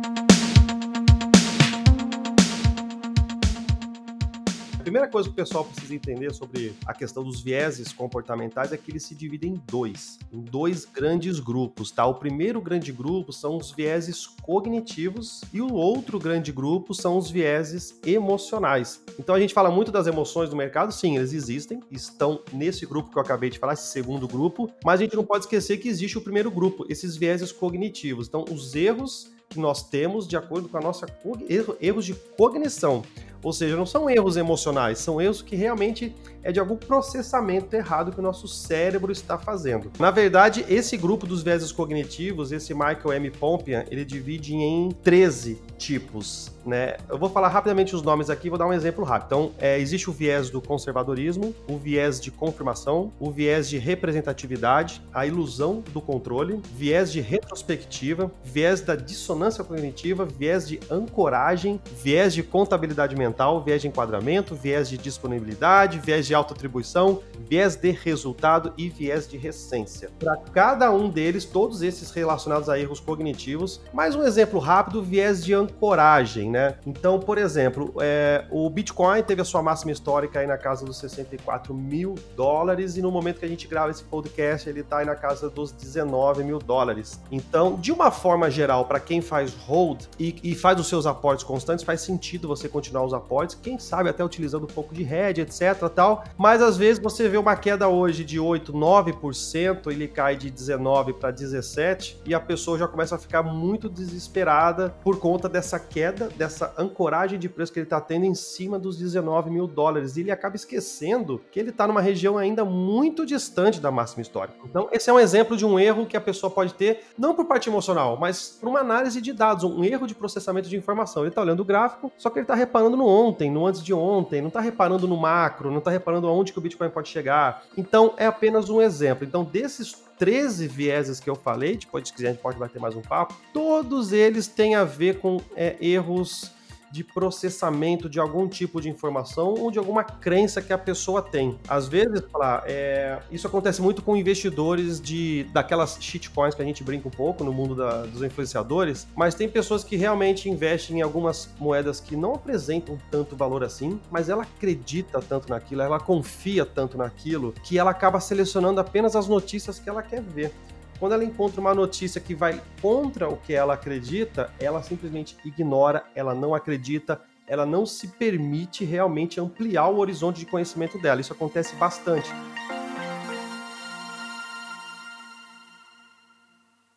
A primeira coisa que o pessoal precisa entender sobre a questão dos vieses comportamentais é que eles se dividem em dois grandes grupos, tá? O primeiro grande grupo são os vieses cognitivos e o outro grande grupo são os vieses emocionais. Então a gente fala muito das emoções do mercado, sim, eles existem, estão nesse grupo que eu acabei de falar, esse segundo grupo, mas a gente não pode esquecer que existe o primeiro grupo, esses vieses cognitivos. Então os erros que nós temos de acordo com a nossa erros de cognição. Ou seja, não são erros emocionais, são erros que realmente é de algum processamento errado que o nosso cérebro está fazendo. Na verdade, esse grupo dos vieses cognitivos, esse Michael M. Pompian, ele divide em 13 tipos, né? Eu vou falar rapidamente os nomes aqui, vou dar um exemplo rápido. Então, existe o viés do conservadorismo, o viés de confirmação, o viés de representatividade, a ilusão do controle, viés de retrospectiva, viés da dissonância cognitiva, viés de ancoragem, viés de contabilidade mental, viés de enquadramento, viés de disponibilidade, viés de autoatribuição, viés de resultado e viés de recência. Para cada um deles, todos esses relacionados a erros cognitivos, mais um exemplo rápido, viés de ancoragem, né? Então, por exemplo, o Bitcoin teve a sua máxima histórica aí na casa dos $64 mil e no momento que a gente grava esse podcast, ele está aí na casa dos $19 mil. Então, de uma forma geral, para quem faz hold e faz os seus aportes constantes, faz sentido você continuar os aportes, quem sabe até utilizando um pouco de hedge, etc, tal, mas às vezes você vê uma queda hoje de 8, 9%, ele cai de 19 para 17 e a pessoa já começa a ficar muito desesperada por conta dessa queda, dessa ancoragem de preço que ele está tendo em cima dos $19 mil, e ele acaba esquecendo que ele está numa região ainda muito distante da máxima histórica. Então esse é um exemplo de um erro que a pessoa pode ter, não por parte emocional, mas por uma análise de dados, um erro de processamento de informação. Ele está olhando o gráfico, só que ele está reparando no ontem, no antes de ontem, não está reparando no macro, não está reparando aonde que o Bitcoin pode chegar. Então, é apenas um exemplo. Então, desses 13 vieses que eu falei, depois se quiser a gente pode bater mais um papo, todos eles têm a ver com erros de processamento de algum tipo de informação ou de alguma crença que a pessoa tem. Às vezes, isso acontece muito com investidores daquelas shitcoins que a gente brinca um pouco no mundo dos influenciadores, mas tem pessoas que realmente investem em algumas moedas que não apresentam tanto valor assim, mas ela acredita tanto naquilo, ela confia tanto naquilo, que ela acaba selecionando apenas as notícias que ela quer ver. Quando ela encontra uma notícia que vai contra o que ela acredita, ela simplesmente ignora, ela não acredita, ela não se permite realmente ampliar o horizonte de conhecimento dela. Isso acontece bastante.